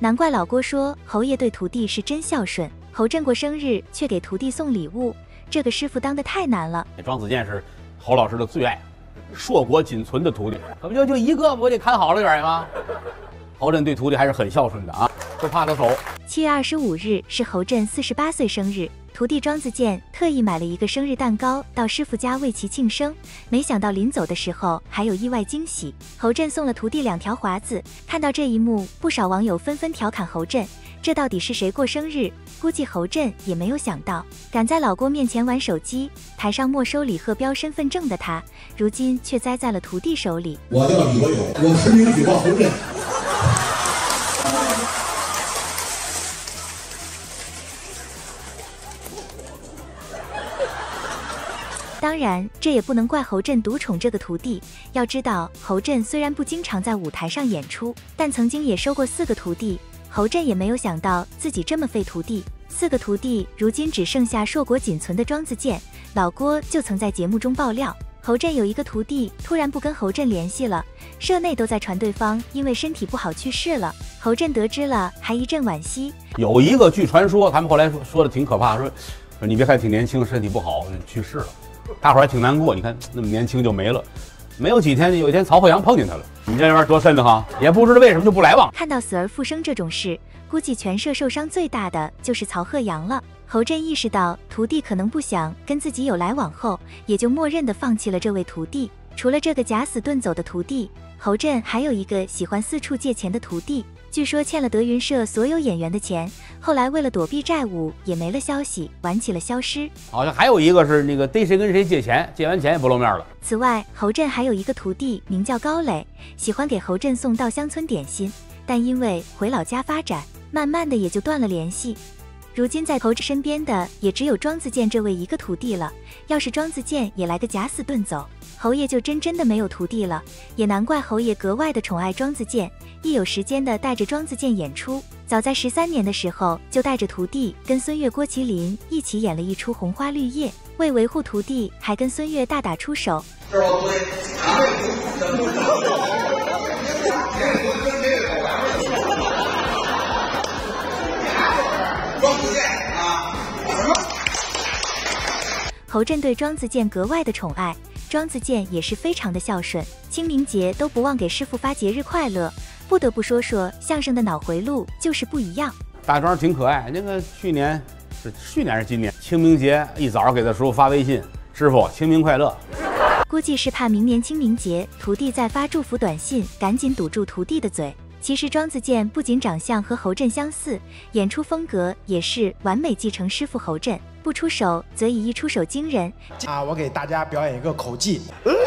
难怪老郭说侯爷对徒弟是真孝顺，侯震过生日却给徒弟送礼物，这个师傅当得太难了。 庄子健是侯老师的最爱，硕果仅存的徒弟，可不就一个，我得看好了点吗？侯震对徒弟还是很孝顺的啊，不怕他走。 7月25日是侯震48岁生日，徒弟庄子健特意买了一个生日蛋糕到师傅家为其庆生，没想到临走的时候还有意外惊喜，侯震送了徒弟2条华子。看到这一幕，不少网友纷纷调侃侯震，这到底是谁过生日？估计侯震也没有想到，敢在老郭面前玩手机，台上没收李鹤标身份证的他，如今却栽在了徒弟手里。 我叫李国勇，我实名举报侯震。 当然，这也不能怪侯震独宠这个徒弟。要知道，侯震虽然不经常在舞台上演出，但曾经也收过4个徒弟。侯震也没有想到自己这么费徒弟，4个徒弟如今只剩下硕果仅存的庄子健。老郭就曾在节目中爆料，侯震有一个徒弟突然不跟侯震联系了，社内都在传对方因为身体不好去世了。侯震得知了，还一阵惋惜。 有一个据传说，他们后来说的挺可怕，说你别看挺年轻，身体不好去世了。大伙儿还挺难过，你看那么年轻就没了，没有几天，有一天曹鹤阳碰见他了，你这玩意儿多瘆得慌，也不知道为什么就不来往。 看到死而复生这种事，估计全社受伤最大的就是曹鹤阳了。侯震意识到徒弟可能不想跟自己有来往后，也就默认的放弃了这位徒弟。除了这个假死遁走的徒弟，侯震还有一个喜欢四处借钱的徒弟，据说欠了德云社所有演员的钱，后来为了躲避债务也没了消息，晚起了消失。 好像还有一个是那个逮谁跟谁借钱，借完钱也不露面了。 此外，侯震还有一个徒弟名叫高磊，喜欢给侯震送稻香村点心，但因为回老家发展，慢慢的也就断了联系。如今在侯震身边的也只有庄子健这位一个徒弟了，要是庄子健也来个假死遁走，侯爷就真的没有徒弟了。也难怪侯爷格外的宠爱庄子健，一有时间的带着庄子健演出。早在13年的时候，就带着徒弟跟孙越、郭麒麟一起演了一出《红花绿叶》，为维护徒弟，还跟孙越大打出手。侯震对庄子健格外的宠爱，庄子健也是非常的孝顺，清明节都不忘给师傅发节日快乐。不得不说说相声的脑回路就是不一样。 大庄挺可爱，那个去年是今年清明节一早给他师傅发微信，师傅清明快乐。 估计是怕明年清明节徒弟再发祝福短信，赶紧堵住徒弟的嘴。其实庄子健不仅长相和侯震相似，演出风格也是完美继承师傅侯震，不出手则以一出手惊人。 我给大家表演一个口技，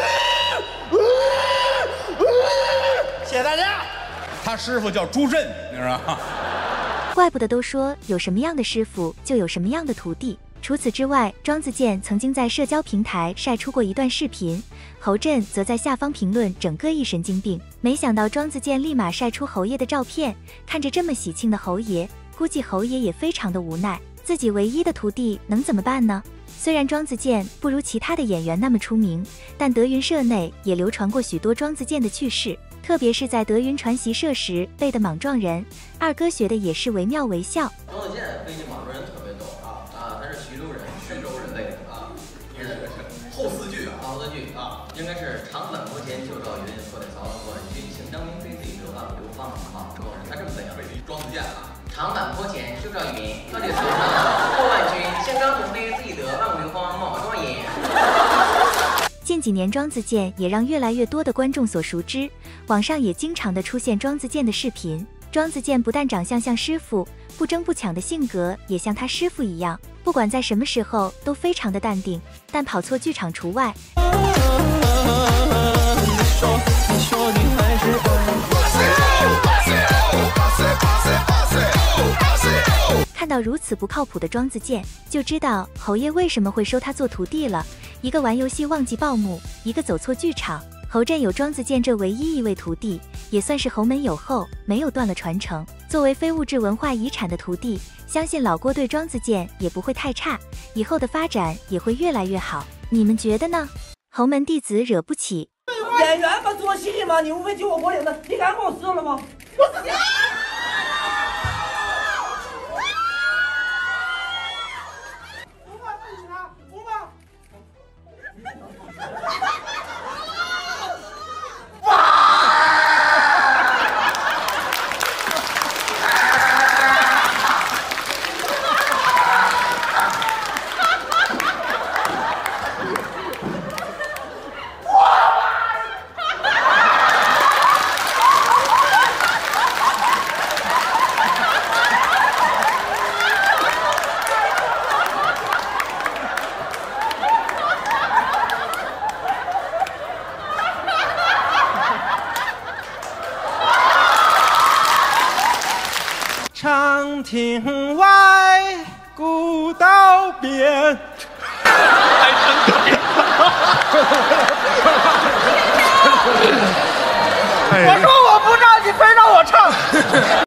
谢谢大家。 他师傅叫朱震，你知道吗？ 怪不得都说有什么样的师傅就有什么样的徒弟。除此之外，庄子健曾经在社交平台晒出过一段视频，侯震则在下方评论整个一神经病。没想到庄子健立马晒出侯爷的照片，看着这么喜庆的侯爷，估计侯爷也非常的无奈，自己唯一的徒弟能怎么办呢？虽然庄子健不如其他的演员那么出名，但德云社内也流传过许多庄子健的趣事，特别是在德云传习社时背的莽撞人，二哥学的也是惟妙惟肖。 庄子健背的莽撞人特别逗他是徐州人背的后四句应该是长坂坡前旧赵云，说的曹操君请张明妃自己得万古流芳他这么背庄子健长坂坡前旧赵云，说的曹操过万军请张明妃自己得万古流芳莽撞也。 近几年庄子健也让越来越多的观众所熟知，网上也经常的出现庄子健的视频。庄子健不但长相像师傅，不争不抢的性格也像他师傅一样，不管在什么时候都非常的淡定，但跑错剧场除外。看到如此不靠谱的庄子健，就知道侯爷为什么会收他做徒弟了。一个玩游戏忘记报幕，一个走错剧场。侯震有庄子健这唯一一位徒弟，也算是侯门有后，没有断了传承。作为非物质文化遗产的徒弟，相信老郭对庄子健也不会太差，以后的发展也会越来越好。你们觉得呢？侯门弟子惹不起。 演员嘛，做戏嘛，你无非救我脖领子，你敢把我撕了吗？我死！ 长亭外，古道边。我说我不唱，你非让我唱。